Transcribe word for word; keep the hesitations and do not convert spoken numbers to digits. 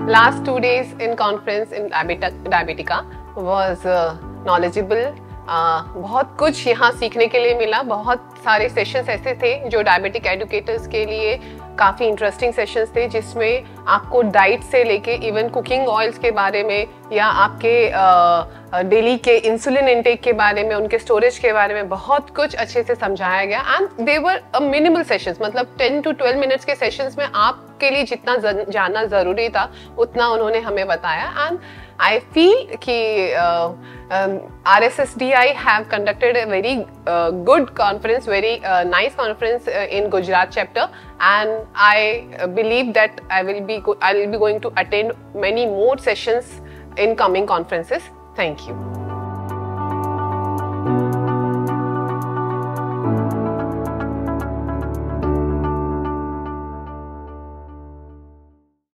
Last two days in conference in Diabetica was uh, knowledgeable. Uh, बहुत कुछ यहाँ सीखने के लिए मिला. बहुत सारे सेशंस ऐसे थे जो डायबिटिक एडुकेटर्स के लिए काफ़ी इंटरेस्टिंग सेशंस थे, जिसमें आपको डाइट से लेके इवन कुकिंग ऑयल्स के बारे में या आपके डेली uh, के इंसुलिन इनटेक के बारे में, उनके स्टोरेज के बारे में बहुत कुछ अच्छे से समझाया गया. And they were a minimal sessions, मतलब टेन टू ट्वेल्व मिनट्स के सेशंस में आपके लिए जितना जानना ज़रूरी था उतना उन्होंने हमें बताया. एंड I feel कि uh, um, R S S D I have conducted a very uh, good conference, very uh, nice conference uh, in Gujarat chapter, and I uh, believe that I will be I will be going to attend many more sessions in coming conferences. Thank you.